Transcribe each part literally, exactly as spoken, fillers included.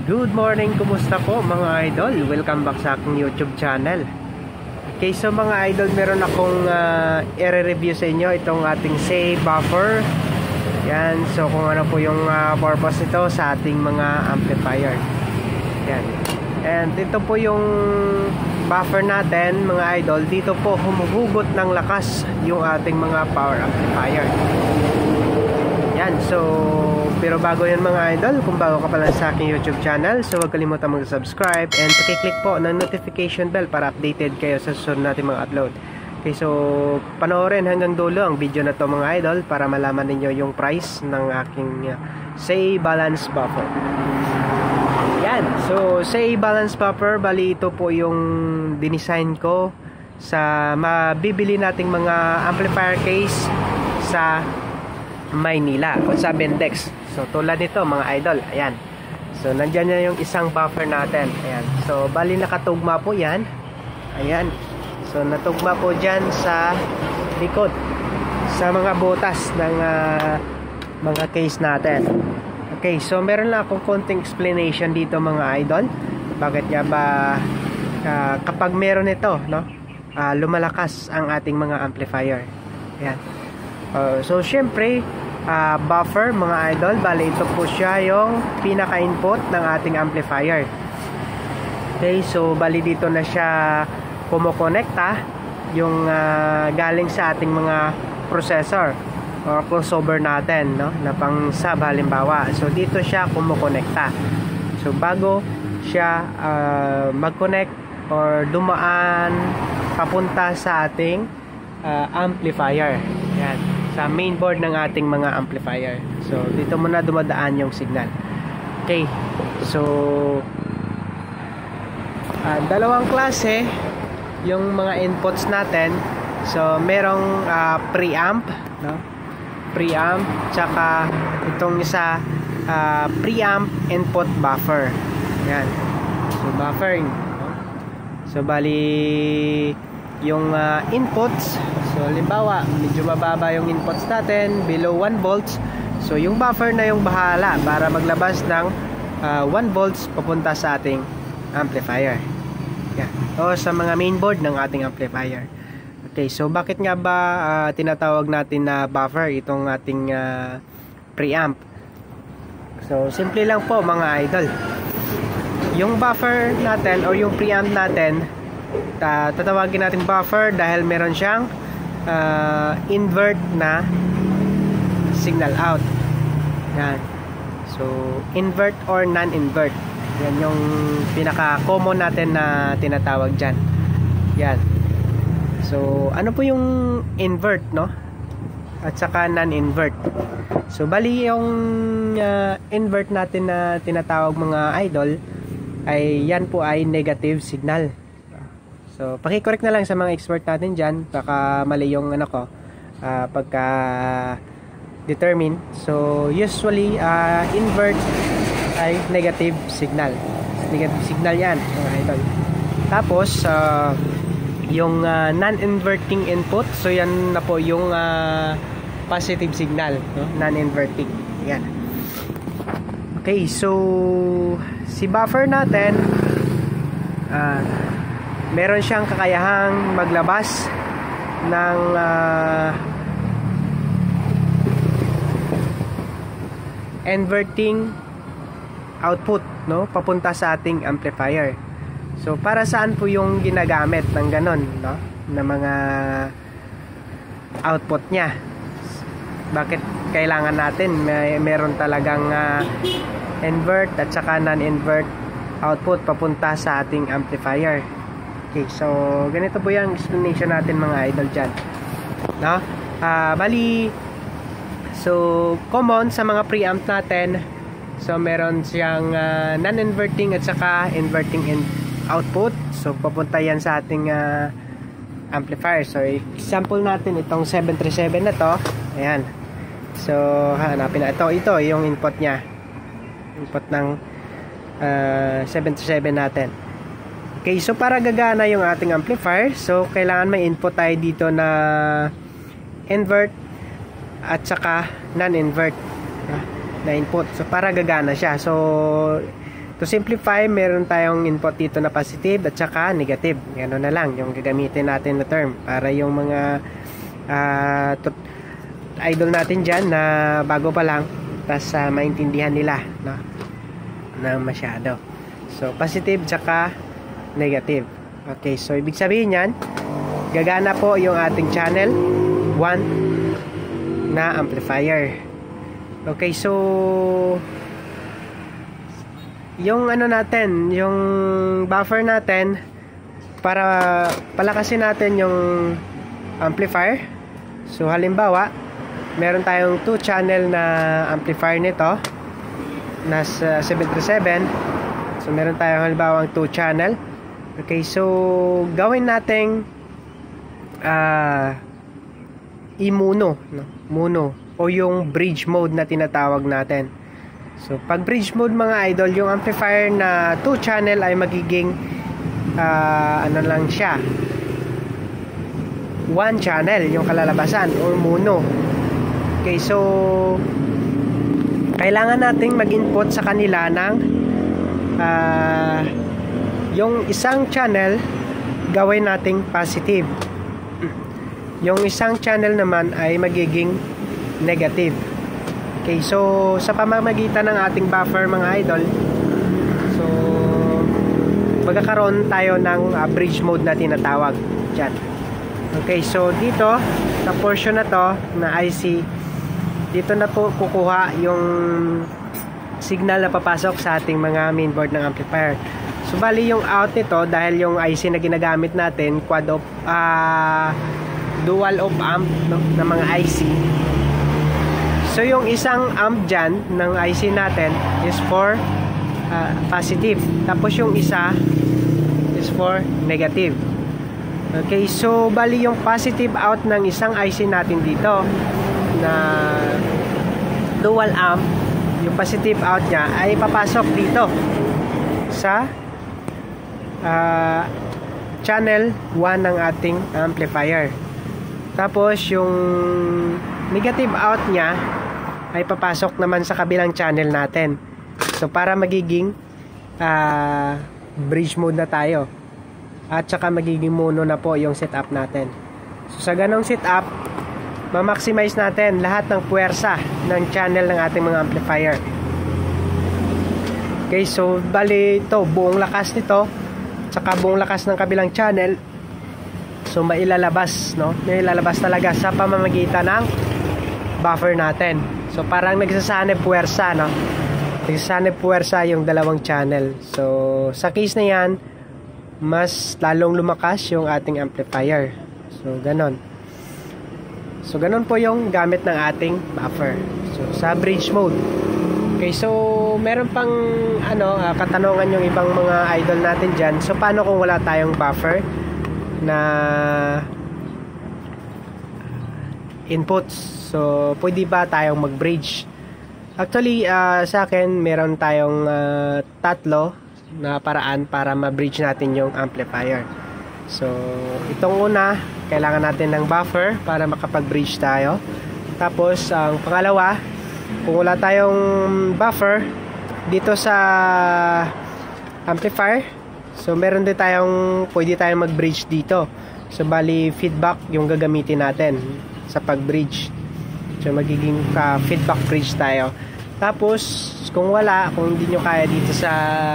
Good morning, kumusta po mga idol? Welcome back sa aking YouTube channel. Okay, so mga idol, meron akong uh, i-review sa inyo itong ating Say buffer. Yan, so kung ano po yung uh, purpose nito sa ating mga amplifier. Yan. And ito po yung buffer natin mga idol. Dito po humuhugot ng lakas yung ating mga power amplifier. Yan, so pero bago yan mga idol, kung bago ka pa lang sa aking YouTube channel, so huwag kalimutan mag-subscribe and pakiclick po ng notification bell para updated kayo sa susunod natin mga upload. Okay, so panoorin hanggang dulo ang video na to mga idol para malaman ninyo yung price ng aking uh, Say balance buffer. Yan, so Say balance buffer, bali ito po yung dinesign ko sa mabibili nating mga amplifier case sa Maynila o sa Bendex. So tulad nito mga idol, ayan. So nandyan na yung isang buffer natin. Ayan. So bali nakatugma po yan. Ayan. So natugma po dyan sa likod, sa mga butas ng uh, mga case natin. Okay, so meron lang akong konting explanation dito mga idol. Bakit nga ba uh, kapag meron ito, no? Uh, lumalakas ang ating mga amplifier. Ayan. Uh, so syempre uh, buffer mga idol, bali ito po siya yung pinaka-input ng ating amplifier. Okay, so bali dito na siya kumokonekta yung uh, galing sa ating mga processor or crossover natin, no, na pang sub halimbawa. So dito siya kumokonekta. So bago siya uh, mag-connect or dumaan papunta sa ating uh, amplifier. Yan, sa main board ng ating mga amplifier. So dito muna dumadaan yung signal. Okay, so uh, dalawang klase yung mga inputs natin. So merong uh, preamp, no? Preamp, tsaka itong isa uh, preamp input buffer. Yan, so buffering, no? So bali yung uh, inputs, so halimbawa medyo mababa yung inputs natin, below one volts. So yung buffer na yung bahala para maglabas ng uh, one volts papunta sa ating amplifier. Yeah. O sa mga main board ng ating amplifier. Okay, so bakit nga ba uh, tinatawag natin na buffer itong ating uh, preamp? So simple lang po mga idol. Yung buffer natin o yung preamp natin, Uh, tatawagin natin buffer dahil meron siyang uh, invert na signal out. Yan. So invert or non-invert, yan yung pinaka common natin na tinatawag dyan. Yan. So ano po yung invert, no? At saka non-invert. So bali yung uh, invert natin na tinatawag mga idol ay yan po ay negative signal. So, paki-correct na lang sa mga expert natin dyan. Baka mali yung ano ko uh, pagka determine. So, usually uh, invert ay negative signal. Negative signal yan mga idol. Tapos uh, yung uh, non-inverting input, so yan na po yung uh, positive signal, no? Non-inverting. Yan. Okay, so si buffer natin uh, meron siyang kakayahang maglabas ng uh, inverting output, no, papunta sa ating amplifier. So para saan po yung ginagamit ng ganon, no, na mga output niya? Bakit kailangan natin may meron talagang uh, invert at saka non-invert output papunta sa ating amplifier? Okay, so ganito po yung explanation natin mga idol dyan, no? Uh, bali, so common sa mga preamp natin, so meron siyang uh, non-inverting at saka inverting in output. So papunta yan sa ating uh, amplifier. So example natin itong seven thirty-seven na to. Ayan. So hanapin na ito. Ito yung input nya, input ng uh, seven thirty-seven natin. Okay, so para gagana yung ating amplifier, so kailangan may input tayo dito na invert at saka non-invert na input. So para gagana siya. So To simplify, meron tayong input dito na positive at saka negative. Gano'n na lang yung gagamitin natin na term para yung mga uh, idol natin dyan na bago pa lang, tas uh, maintindihan nila, no? Na masyado. So positive tsaka negative. Okay, so ibig sabihin yan, gagana po yung ating channel one na amplifier. Okay, so yung ano natin, yung buffer natin, para palakasin natin yung amplifier. So halimbawa, meron tayong two channel na amplifier nito, nasa seven thirty-seven. So meron tayong halimbawa two channel. Okay, so gawin nating uh, i-mono, no? Mono o yung bridge mode na tinatawag natin. So pag bridge mode mga idol, yung amplifier na two channel ay magiging uh, ano lang siya, one channel yung kalalabasan or mono. Okay, so kailangan nating mag-input sa kanila ng uh, yung isang channel gawin nating positive, yung isang channel naman ay magiging negative. Okay, so sa pamamagitan ng ating buffer mga idol, so magkakaroon tayo ng uh, bridge mode na tinatawag dyan. Okay, so dito sa portion na to na I C, dito na po kukuha yung signal na papasok sa ating mga mainboard ng amplifier. So bali yung out nito, dahil yung I C na ginagamit natin quad op uh, dual op amp, no, na mga I C. So yung isang amp dyan ng I C natin is for uh, positive, tapos yung isa is for negative. Okay, so bali yung positive out ng isang I C natin dito na dual amp, yung positive out nya ay papasok dito sa uh, channel one ng ating amplifier. Tapos yung negative out nya ay papasok naman sa kabilang channel natin. So para magiging uh, bridge mode na tayo, at saka magiging mono na po yung setup natin. So sa ganong setup, ma-maximize natin lahat ng puwersa ng channel ng ating mga amplifier. Okay, so bali ito, buong lakas nito saka buong lakas ng kabilang channel, so mailalabas, no? Mailalabas talaga sa pamamagitan ng buffer natin. So parang nagsasanib puwersa, no? Nagsasanib puwersa yung dalawang channel. So sa case na yan, mas lalong lumakas yung ating amplifier. So ganon. So ganon po yung gamit ng ating buffer. So sa bridge mode. Okay, so meron pang ano, uh, katanungan yung ibang mga idol natin dyan. So paano kung wala tayong buffer na inputs? So pwede ba tayong mag-bridge? Actually, uh, sa akin meron tayong uh, tatlo na paraan para ma-bridge natin yung amplifier. So itong una, kailangan natin ng buffer para makapag-bridge tayo. Tapos ang pangalawa, kung wala tayong buffer dito sa amplifier, so meron din tayong pwede tayong mag-bridge dito. So bali feedback yung gagamitin natin sa pag-bridge. So magiging uh, feedback bridge tayo. Tapos kung wala, kung hindi nyo kaya dito sa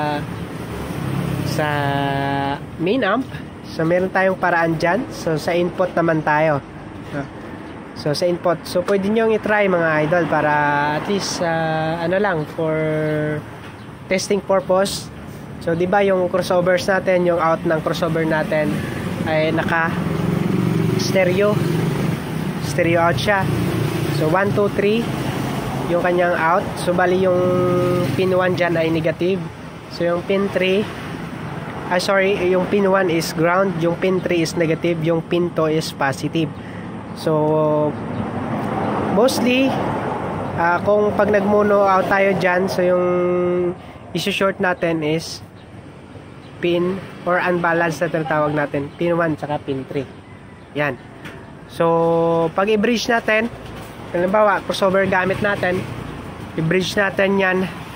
sa main amp, so meron tayong paraan dyan. So sa input naman tayo. So sa input, so pwede nyo i-try mga idol para at least uh, ano lang, for testing purpose. So di ba yung crossovers natin, yung out ng crossover natin ay naka stereo stereo out siya. So one, two, three yung kanyang out. So bali yung pin one dyan ay negative. So yung pin three, ah sorry, yung pin one is ground, yung pin three is negative, yung pin two is positive. So mostly uh, kung pag nag-mono out tayo dyan, so yung isi-short natin is pin or unbalanced na tinatawag natin, pin one saka pin three. Yan. So pag i-bridge natin, halimbawa crossover gamit natin, i-bridge natin yan.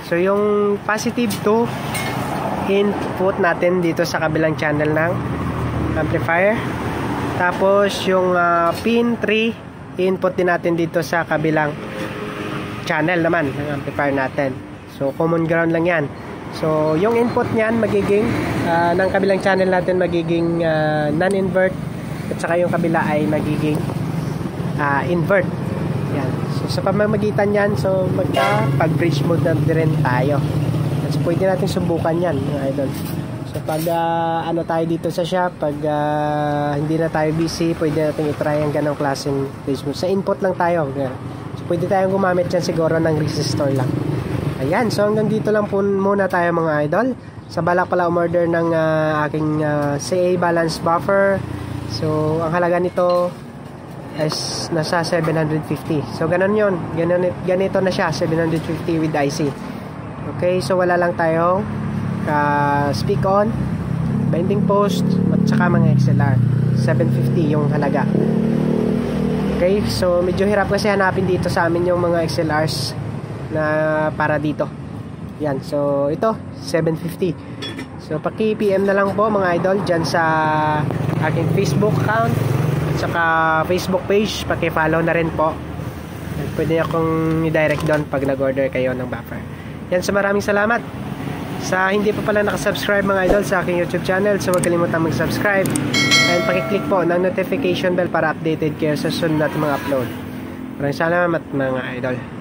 So yung positive two input natin dito sa kabilang channel ng amplifier. Tapos yung uh, pin three input din natin dito sa kabilang channel naman ng amplifier natin. So common ground lang yan. So yung input niyan magiging uh, ng kabilang channel natin magiging uh, non-invert, at saka yung kabila ay magiging uh, invert. Yan. So sa pamamagitan yan, so magka pag bridge mode na din tayo. So pwede natin subukan yan mga idol. So pag uh, ano tayo dito sa shop, pag uh, hindi na tayo busy, pwede natin i-try ang ganong klaseng bridge mode. Sa input lang tayo. So pwede tayong gumamit yan siguro ng resistor lang. Ayan, so hanggang dito lang po muna tayo mga idol. Sa balak pala umorder ng uh, aking uh, C A balance buffer. So ang halaga nito is nasa seven hundred fifty. So ganun yun, ganun, ganito na siya, seven hundred fifty with I C. Okay, so wala lang tayong uh, speak on, binding post, at saka mga X L R. Seven fifty yung halaga. Okay, so medyo hirap kasi hanapin dito sa amin yung mga X L Rs na para dito. Yan, so ito seven fifty. So paki-P M na lang po mga idol dyan sa aking Facebook account at saka Facebook page, paki-follow na rin po. Pwede akong i-direct doon pag nag-order kayo ng buffer. Yan, so maraming salamat. Sa hindi pa pala nakasubscribe mga idol sa aking YouTube channel, so huwag kalimutan mag-subscribe and paki-click po ng notification bell para updated kayo sa sunod natin mga upload. Maraming salamat mga idol.